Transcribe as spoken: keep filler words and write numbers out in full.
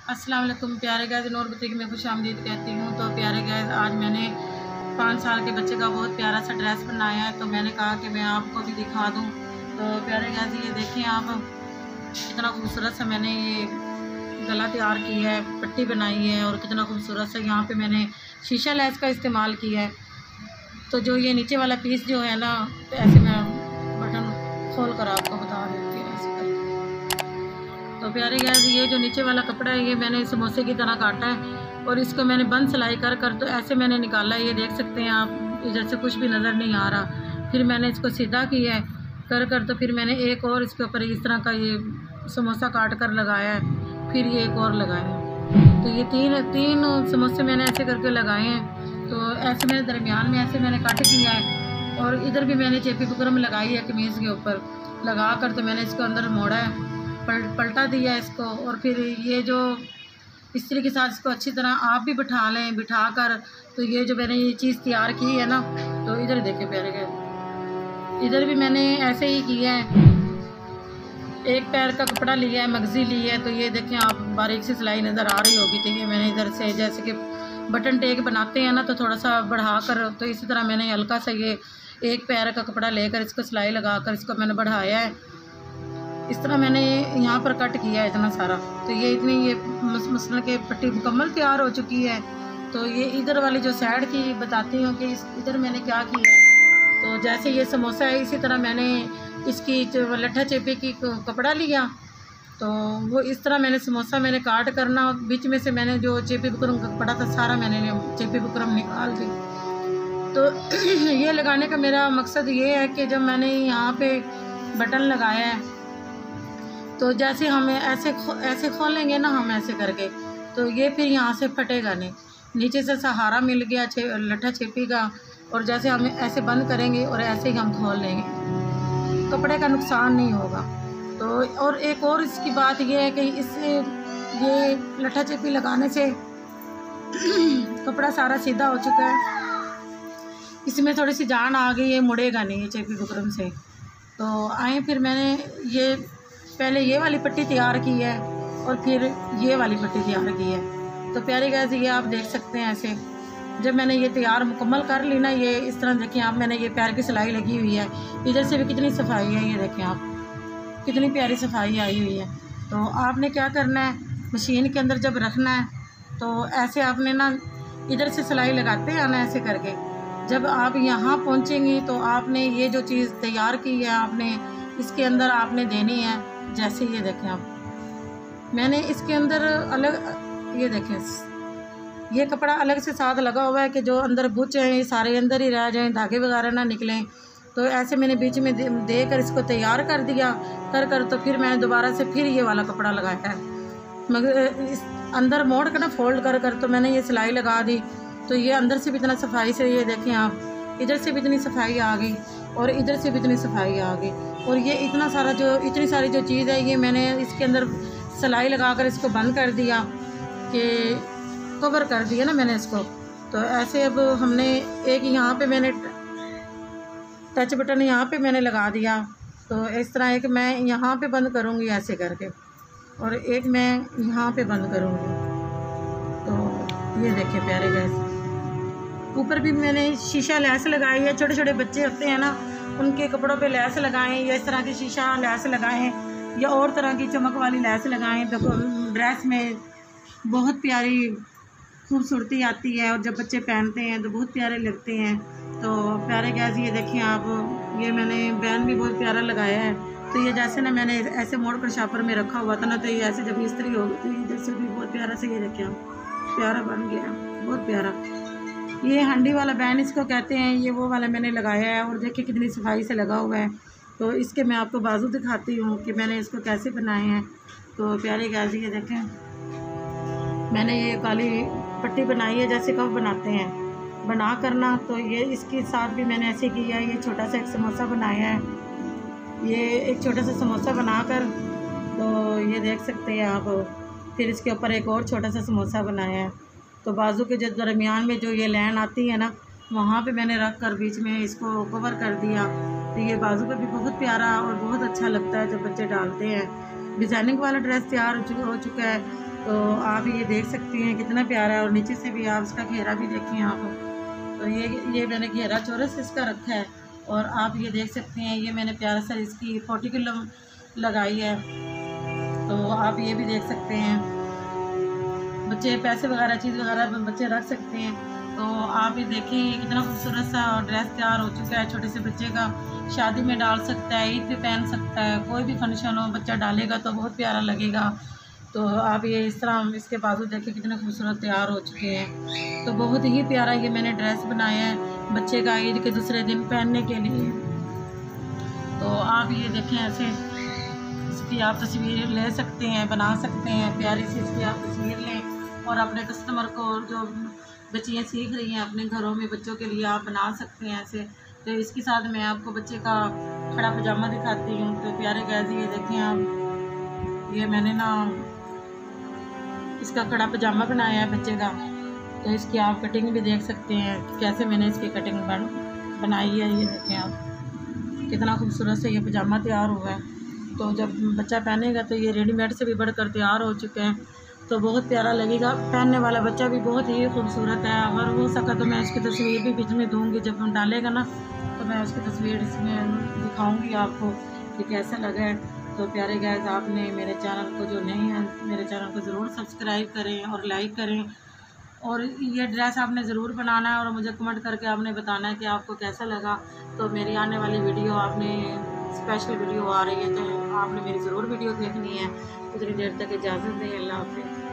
अस्सलाम वालेकुम प्यारे गाइस, नूर बुटीक में खुश आमदीद कहती हूँ। तो प्यारे गाइस, आज मैंने पाँच साल के बच्चे का बहुत प्यारा सा ड्रेस बनाया है, तो मैंने कहा कि मैं आपको भी दिखा दूँ। तो प्यारे गाइस, ये देखें आप, कितना खूबसूरत सा मैंने ये गला तैयार किया है, पट्टी बनाई है और कितना खूबसूरत सा यहाँ पे मैंने शीशा लेस का इस्तेमाल किया है। तो जो ये नीचे वाला पीस जो है ना, तो ऐसे मैं बटन खोल कर आपको बता देती हूँ ऐसे करके। तो प्यारे गाइस, ये जो नीचे वाला कपड़ा है ये मैंने समोसे की तरह काटा है और इसको मैंने बंद सिलाई कर कर तो ऐसे मैंने निकाला है। ये देख सकते हैं आप, इधर से कुछ भी नज़र नहीं आ रहा। फिर मैंने इसको सीधा किया है कर कर तो फिर मैंने एक और इसके ऊपर इस तरह का ये समोसा काट कर लगाया है, फिर ये एक और लगाया है। तो ये तीन तीन समोसे मैंने ऐसे करके लगाए हैं। तो ऐसे मैंने दरमियान में ऐसे मैंने कट किया है और इधर भी मैंने चेपी बुकरम लगाई है कमीज़ के ऊपर लगा कर। तो मैंने इसको अंदर मोड़ा है, पल, पलटा दिया इसको और फिर ये जो इस्त्री के साथ इसको अच्छी तरह आप भी बिठा लें, बिठा कर। तो ये जो मैंने ये चीज़ तैयार की है ना, तो इधर देखे प्यारे गए, इधर भी मैंने ऐसे ही किया है। एक पैर का कपड़ा लिया है, मगज़ी ली है, तो ये देखें आप, बारीक सी सिलाई नज़र आ रही होगी। तो ये मैंने इधर से जैसे कि बटन टेक बनाते हैं ना, तो थोड़ा सा बढ़ा कर, तो इसी तरह मैंने हल्का सा ये एक पैर का कपड़ा लेकर इसको सिलाई लगा कर इसको मैंने बढ़ाया है। इस तरह मैंने यहाँ पर कट किया है इतना सारा। तो ये इतनी ये मसलन के पट्टी मुकम्मल तैयार हो चुकी है। तो ये इधर वाली जो साइड की बताती हूँ कि इस इधर मैंने क्या किया है। तो जैसे ये समोसा है, इसी तरह मैंने इसकी जो लट्ठा चेपी की कपड़ा लिया, तो वो इस तरह मैंने समोसा मैंने काट करना, बीच में से मैंने जो चेपी बुकरम का कपड़ा था सारा मैंने चेपी बुकरम निकाल दी। तो ये लगाने का मेरा मकसद ये है कि जब मैंने यहाँ पे बटन लगाया है, तो जैसे हमें ऐसे खो, ऐसे खोलेंगे ना हम ऐसे करके, तो ये फिर यहाँ से फटेगा नहीं। नीचे से सहारा मिल गया छे लट्ठा चेपी का, और जैसे हम ऐसे बंद करेंगे और ऐसे ही हम खोल लेंगे, कपड़े का नुकसान नहीं होगा। तो और एक और इसकी बात ये है कि इससे ये लट्ठा चेपी लगाने से कपड़ा सारा सीधा हो चुका है, इसमें थोड़ी सी जान आ गई है, मुड़ेगा नहीं ये चेपी बुकरम से। तो आए फिर मैंने ये पहले ये वाली पट्टी तैयार की है और फिर ये वाली पट्टी तैयार की है। तो प्यारे गाइस, ये आप देख सकते हैं ऐसे जब मैंने ये तैयार मुकम्मल कर ली ना, ये इस तरह देखें आप, मैंने ये पैर की सिलाई लगी हुई है, इधर से भी कितनी सफाई है, ये देखें आप कितनी प्यारी सफाई आई हुई है। तो आपने क्या करना है, मशीन के अंदर जब रखना है तो ऐसे आपने ना इधर से सिलाई लगाते हैं ना ऐसे करके। जब आप यहाँ पहुँचेंगी तो आपने ये जो चीज़ तैयार की है आपने इसके अंदर आपने देनी है। जैसे ये देखें आप, मैंने इसके अंदर अलग, ये देखें ये कपड़ा अलग से साथ लगा हुआ है कि जो अंदर बुच हैं ये सारे अंदर ही रह जाएं, धागे वगैरह ना निकलें। तो ऐसे मैंने बीच में दे, दे कर इसको तैयार कर दिया कर कर तो फिर मैंने दोबारा से फिर ये वाला कपड़ा लगाया है, मगर इस अंदर मोड़ कर ना फोल्ड कर कर तो मैंने ये सिलाई लगा दी। तो ये अंदर से भी इतना सफाई से, ये देखें आप, इधर से भी इतनी सफाई आ गई और इधर से भी इतनी सफाई आ गई। और ये इतना सारा जो इतनी सारी जो चीज़ है, ये मैंने इसके अंदर सिलाई लगा कर इसको बंद कर दिया, कि कवर कर दिया ना मैंने इसको। तो ऐसे अब हमने एक यहाँ पे मैंने टच बटन यहाँ पे मैंने लगा दिया। तो इस तरह एक मैं यहाँ पे बंद करूँगी ऐसे करके, और एक मैं यहाँ पे बंद करूँगी। तो ये देखिए प्यारे गाइस, ऊपर भी मैंने शीशा लैस लगाई है। छोटे छोटे बच्चे होते हैं ना, उनके कपड़ों पे लैस लगाएं, या इस तरह की शीशा लैस लगाएं, या और तरह की चमक वाली लैस लगाएं, तो ड्रेस में बहुत प्यारी खूबसूरती आती है और जब बच्चे पहनते हैं तो बहुत प्यारे लगते हैं। तो प्यारे गैस, ये देखें आप, ये मैंने बैन भी बहुत प्यारा लगाया है। तो ये जैसे ना मैंने ऐसे मोड़ कर शापर में रखा हुआ था ना, तो ये ऐसे जब इस्त्री हो गई तो इधर से भी बहुत प्यारा से, ये देखें आप, प्यारा बन गया, बहुत प्यारा। ये हंडी वाला बैन इसको कहते हैं, ये वो वाला मैंने लगाया है और देखिए कितनी सफाई से लगा हुआ है। तो इसके मैं आपको बाजू दिखाती हूँ कि मैंने इसको कैसे बनाए हैं। तो प्यारे गैस, ये देखें मैंने ये काली पट्टी बनाई है जैसे कब बनाते हैं बना करना। तो ये इसके साथ भी मैंने ऐसे किया है, ये छोटा सा एक समोसा बनाया है, ये एक छोटा सा समोसा बनाकर, तो ये देख सकते हैं आप। फिर इसके ऊपर एक और छोटा सा समोसा बनाया है। तो बाजू के जो दरमियान में जो ये लाइन आती है ना, वहाँ पे मैंने रख कर बीच में इसको कवर कर दिया। तो ये बाजू पे भी बहुत प्यारा और बहुत अच्छा लगता है जब बच्चे डालते हैं। डिज़ाइनिंग वाला ड्रेस तैयार हो चुका है। तो आप ये देख सकती हैं कितना प्यारा है, और नीचे से भी आप इसका घेरा भी देखें आप। तो ये ये मैंने घेरा चौरस इसका रखा है, और आप ये देख सकते हैं ये मैंने प्यारा सा इसकी फोर्टी किलो लगाई है। तो आप ये भी देख सकते हैं, बच्चे पैसे वगैरह चीज़ वगैरह बच्चे रख सकते हैं। तो आप ये देखिए कितना खूबसूरत सा ड्रेस तैयार हो चुका है छोटे से बच्चे का। शादी में डाल सकता है, ईद पे पहन सकता है, कोई भी फंक्शन हो बच्चा डालेगा तो बहुत प्यारा लगेगा। तो आप ये इस तरह इसके बाजू देखिए कितने खूबसूरत तैयार हो चुके हैं। तो बहुत ही प्यारा ये मैंने ड्रेस बनाया है बच्चे का ईद के दूसरे दिन पहनने के लिए। तो आप ये देखें ऐसे इसकी आप तस्वीर ले सकते हैं, बना सकते हैं, प्यारी सी इसकी आप तस्वीर लें और अपने कस्टमर को, जो बच्चियाँ सीख रही हैं अपने घरों में बच्चों के लिए, आप बना सकते हैं ऐसे। तो इसके साथ मैं आपको बच्चे का खड़ा पजामा दिखाती हूँ। तो प्यारे गैस ये देखें आप, ये मैंने ना इसका खड़ा पजामा बनाया है बच्चे का। तो इसकी आप कटिंग भी देख सकते हैं कैसे मैंने इसकी कटिंग बन बनाई है। ये देखें आप कितना खूबसूरत से ये पजामा तैयार हुआ है। तो जब बच्चा पहनेगा तो ये रेडीमेड से भी बढ़कर तैयार हो चुके हैं, तो बहुत प्यारा लगेगा। पहनने वाला बच्चा भी बहुत ही खूबसूरत है। अगर हो सका तो मैं इसकी तस्वीर भी बीच में दूँगी, जब हम डालेगा ना तो मैं उसकी तस्वीर इसमें दिखाऊँगी आपको कि कैसा लगा है। तो प्यारे गाइस, आपने मेरे चैनल को, जो नहीं है मेरे चैनल को ज़रूर सब्सक्राइब करें और लाइक करें, और ये ड्रेस आपने ज़रूर बनाना है और मुझे कमेंट करके आपने बताना है कि आपको कैसा लगा। तो मेरी आने वाली वीडियो, आपने स्पेशल वीडियो आ रही है तो आपने मेरी ज़रूर वीडियो देखनी है। उतनी देर तक इजाज़त दें। अल्लाह हाफ़िज़।